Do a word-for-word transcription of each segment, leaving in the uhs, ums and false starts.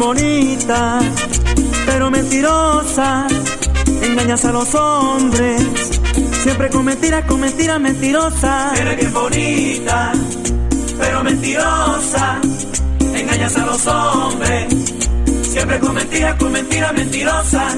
bonita, pero mentirosa, engañas a los hombres, siempre con mentiras, con mentiras mentirosas. Eres bien bonita, pero mentirosa, engañas a los hombres, siempre con mentiras, con mentiras mentirosas.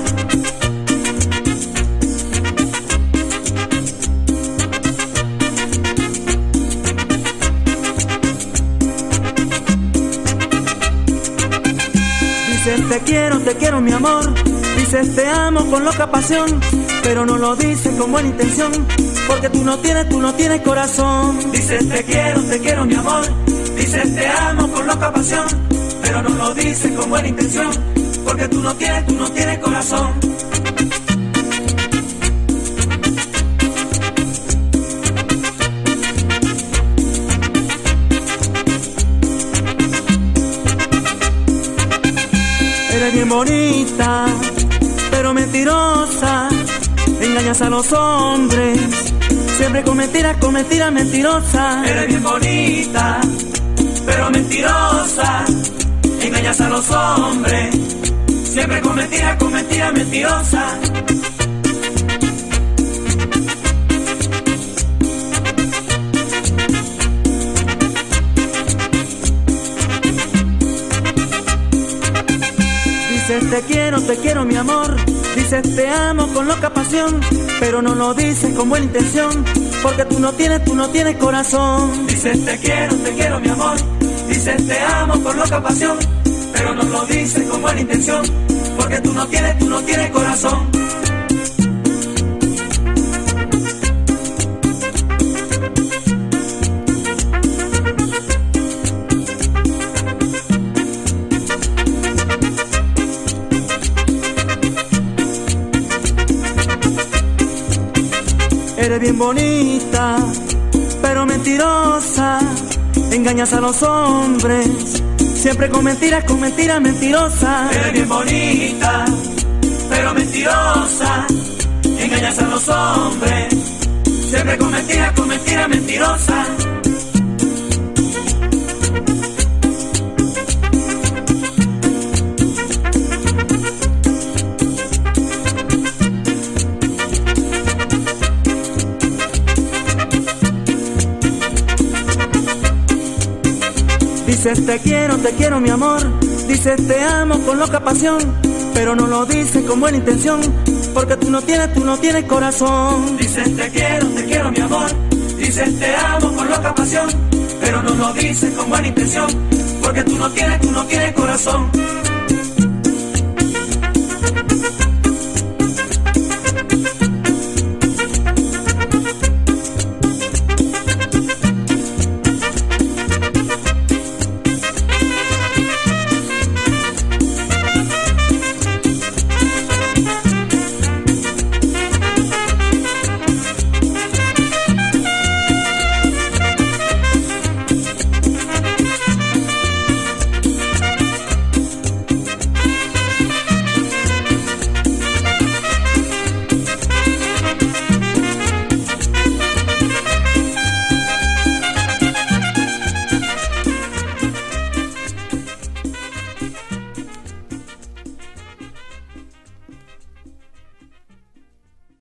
Dices te quiero, te quiero mi amor, dices te amo con loca pasión, pero no lo dices con buena intención, porque tú no tienes, tú no tienes corazón. Dices te quiero, te quiero mi amor, dices te amo con loca pasión, pero no lo dices con buena intención, porque tú no tienes, tú no tienes corazón. Eres bien bonita, pero mentirosa, engañas a los hombres, siempre con mentiras, con mentiras mentirosas. Eres bien bonita, pero mentirosa, engañas a los hombres, siempre con mentiras, con mentiras mentirosas. Dices te quiero, te quiero mi amor, dices te amo con loca pasión, pero no lo dices con buena intención, porque tú no tienes, tú no tienes corazón. Dices te quiero, te quiero mi amor, dices te amo con loca pasión, pero no lo dices con buena intención, porque tú no tienes, tú no tienes corazón. Eres bien bonita, pero mentirosa, engañas a los hombres, siempre con mentiras, con mentiras mentirosas. Eres bien bonita, pero mentirosa, engañas a los hombres, siempre con mentiras, con mentiras mentirosas. Dices te quiero, te quiero mi amor, dices te amo con loca pasión, pero no lo dices con buena intención, porque tú no tienes, tú no tienes corazón. Dices te quiero, te quiero mi amor, dices te amo con loca pasión, pero no lo dices con buena intención, porque tú no tienes, tú no tienes corazón.